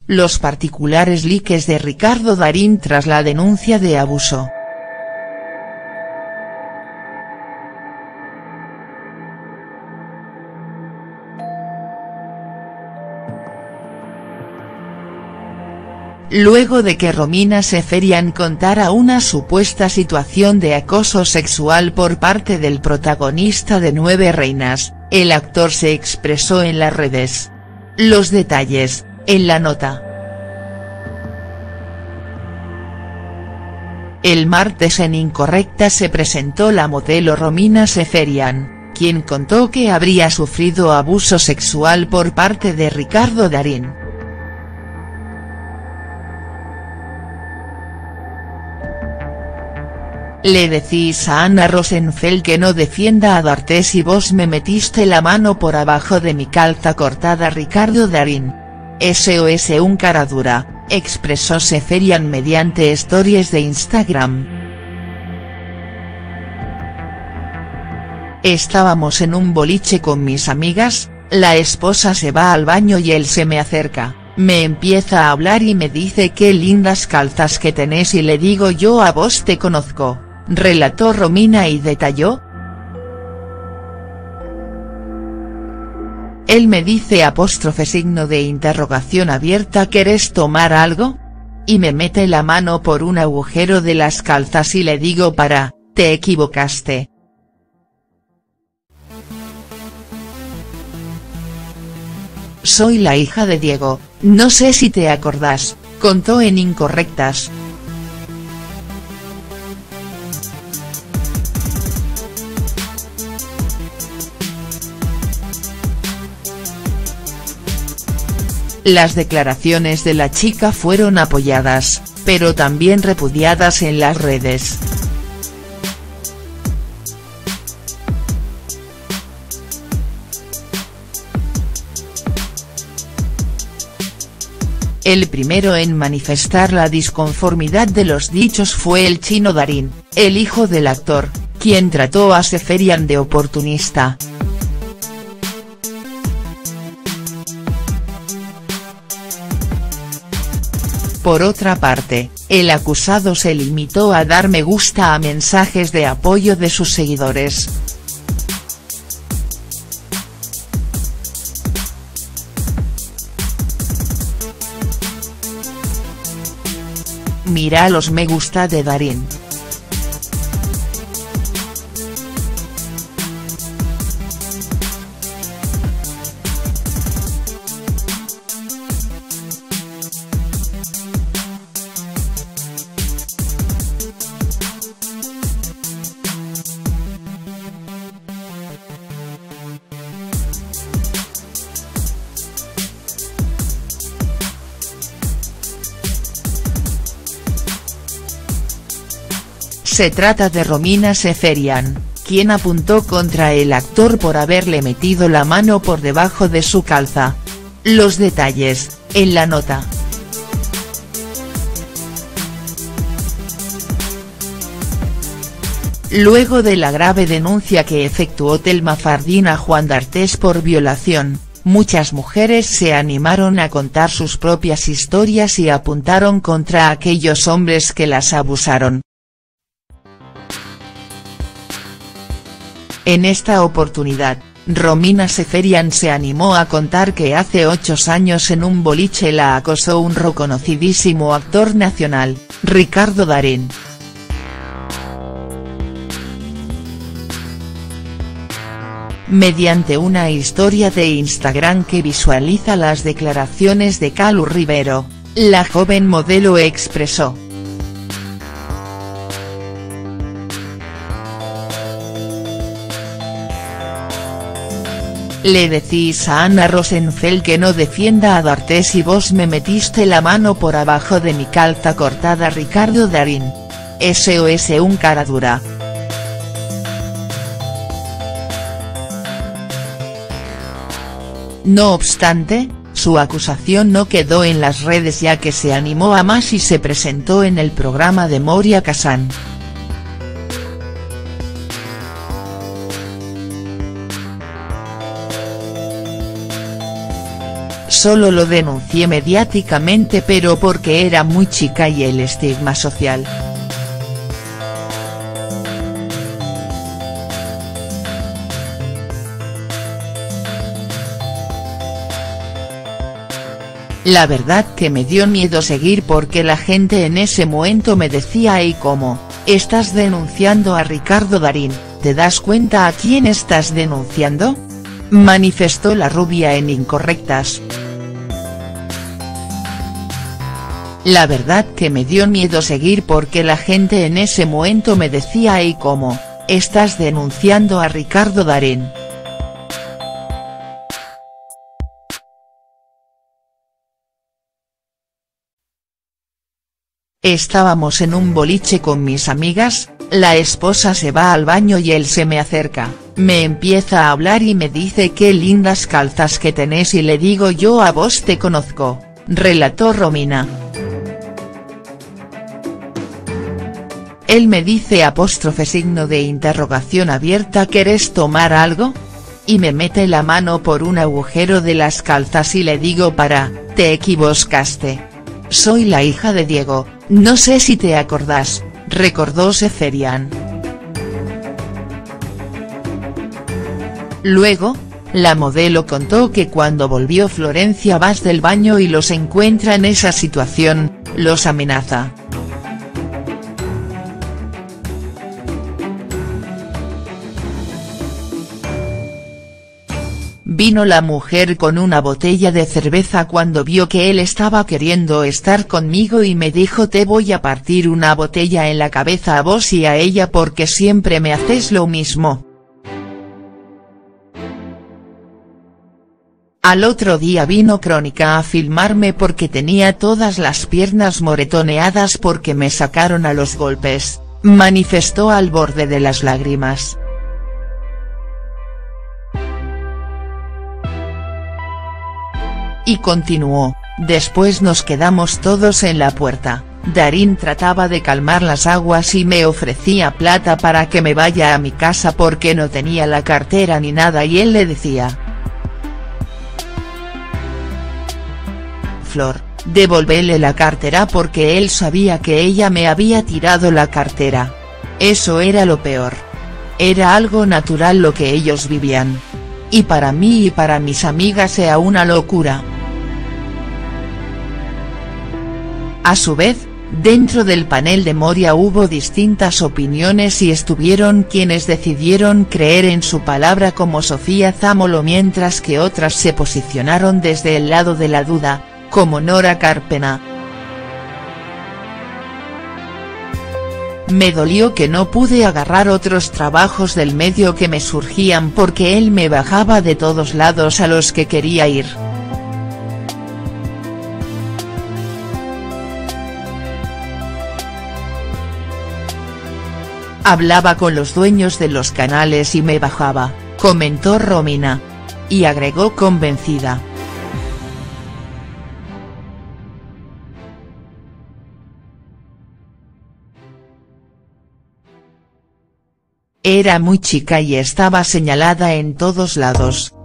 los particulares likes de Ricardo Darín tras la denuncia de abuso. Luego de que Romina Seferian contara una supuesta situación de acoso sexual por parte del protagonista de Nueve Reinas, el actor se expresó en las redes. Los detalles, en la nota. El martes en Incorrecta se presentó la modelo Romina Seferian, quien contó que habría sufrido abuso sexual por parte de Ricardo Darín. Le decís a Ana Rosenfeld que no defienda a D'Artés y vos me metiste la mano por abajo de mi calza cortada. Ricardo Darín. SOS un cara dura, expresó Seferian mediante stories de Instagram. Estábamos en un boliche con mis amigas, la esposa se va al baño y él se me acerca, me empieza a hablar y me dice qué lindas calzas que tenés y le digo yo a vos te conozco. Relató Romina y detalló. Él me dice signo de interrogación abierta ¿querés tomar algo? Y me mete la mano por un agujero de las calzas y le digo te equivocaste. Soy la hija de Diego, no sé si te acordás, contó en Incorrectas. Las declaraciones de la chica fueron apoyadas, pero también repudiadas en las redes. El primero en manifestar la disconformidad de los dichos fue el chino Darín, el hijo del actor, quien trató a Seferian de oportunista. Por otra parte, el acusado se limitó a dar me gusta a mensajes de apoyo de sus seguidores. Mira los me gusta de Darín. Se trata de Romina Seferian, quien apuntó contra el actor por haberle metido la mano por debajo de su calza. Los detalles, en la nota. Luego de la grave denuncia que efectuó Thelma Fardín a Juan D'Artés por violación, muchas mujeres se animaron a contar sus propias historias y apuntaron contra aquellos hombres que las abusaron. En esta oportunidad, Romina Seferian se animó a contar que hace 8 años en un boliche la acosó un reconocidísimo actor nacional, Ricardo Darín. Mediante una historia de Instagram que visualiza las declaraciones de Calu Rivero, la joven modelo expresó. Le decís a Ana Rosenfeld que no defienda a D'Artés y vos me metiste la mano por abajo de mi calza cortada. Ricardo Darín. SOS un cara dura. No obstante, su acusación no quedó en las redes ya que se animó a más y se presentó en el programa de Moria Kazan. solo lo denuncié mediáticamente pero porque era muy chica y el estigma social. La verdad que me dio miedo seguir porque la gente en ese momento me decía ¿y cómo? ¿Estás denunciando a Ricardo Darín? ¿Te das cuenta a quién estás denunciando?, manifestó la rubia en Incorrectas. La verdad que me dio miedo seguir porque la gente en ese momento me decía ¿y cómo? ¿Estás denunciando a Ricardo Darín? Estábamos en un boliche con mis amigas, la esposa se va al baño y él se me acerca, me empieza a hablar y me dice qué lindas calzas que tenés y le digo yo a vos te conozco, relató Romina. Él me dice signo de interrogación abierta ¿querés tomar algo? Y me mete la mano por un agujero de las calzas y le digo te equivocaste. Soy la hija de Diego, no sé si te acordás, recordó Seferian. Luego, la modelo contó que cuando volvió Florencia Vaz del baño y los encuentra en esa situación, los amenaza. Vino la mujer con una botella de cerveza cuando vio que él estaba queriendo estar conmigo y me dijo te voy a partir una botella en la cabeza a vos y a ella porque siempre me haces lo mismo. Al otro día vino Crónica a filmarme porque tenía todas las piernas moretoneadas porque me sacaron a los golpes, manifestó al borde de las lágrimas. Y continuó, después nos quedamos todos en la puerta, Darín trataba de calmar las aguas y me ofrecía plata para que me vaya a mi casa porque no tenía la cartera ni nada y él le decía: Flor, devolvele la cartera porque él sabía que ella me había tirado la cartera. Eso era lo peor. Era algo natural lo que ellos vivían. Y para mí y para mis amigas era una locura. A su vez, dentro del panel de Moria hubo distintas opiniones y estuvieron quienes decidieron creer en su palabra como Sofía Zamolo mientras que otras se posicionaron desde el lado de la duda, como Nora Carpena. Me dolió que no pude agarrar otros trabajos del medio que me surgían porque él me bajaba de todos lados a los que quería ir. Hablaba con los dueños de los canales y me bajaba, comentó Romina. Y agregó convencida: era muy chica y estaba señalada en todos lados.